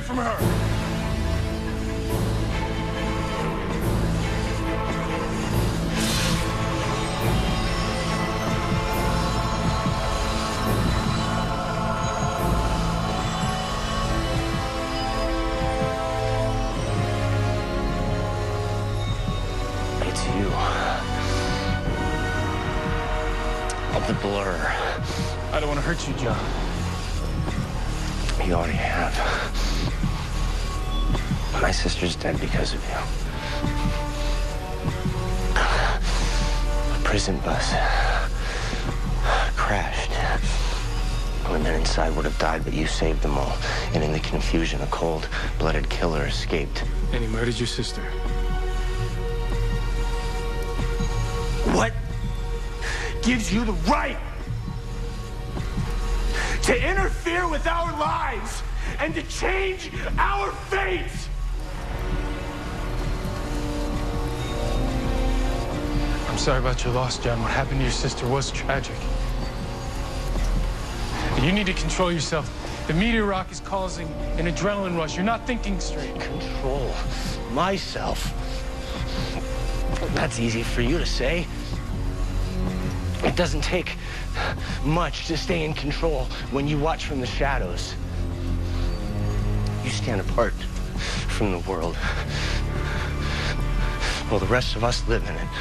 from her! It's you. Of the Blur. I don't want to hurt you, John. You already have. My sister's dead because of you. A prison bus crashed. The men inside would have died, but you saved them all. And in the confusion, a cold-blooded killer escaped. And he murdered your sister. What gives you the right to interfere with our lives and to change our fates? I'm sorry about your loss, John. What happened to your sister was tragic. You need to control yourself. The meteor rock is causing an adrenaline rush. You're not thinking straight. Control myself. That's easy for you to say. It doesn't take much to stay in control when you watch from the shadows. You stand apart from the world while the rest of us live in it.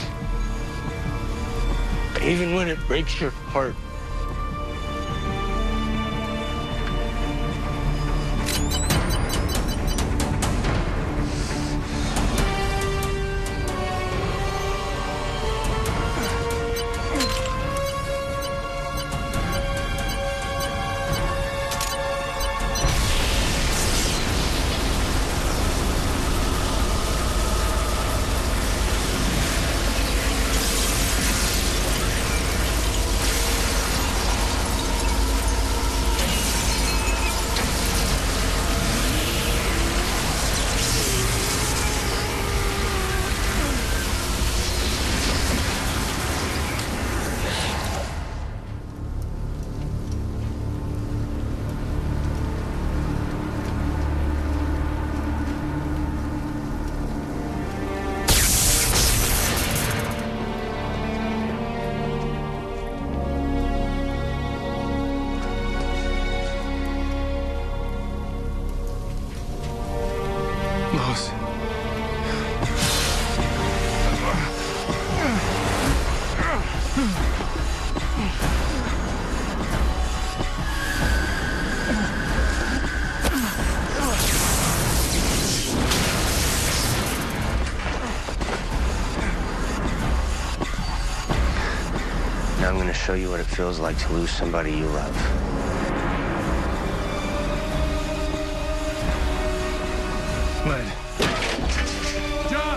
Even when it breaks your heart. Lois. Now I'm going to show you what it feels like to lose somebody you love. Led. John!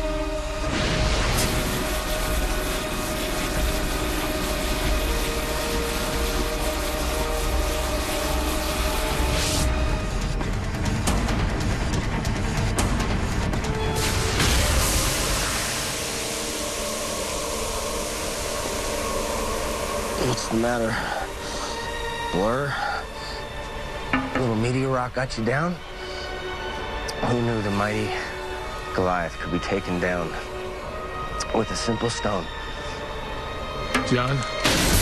What's the matter? Blur? Little meteor rock got you down? Who knew the mighty Goliath could be taken down with a simple stone? John?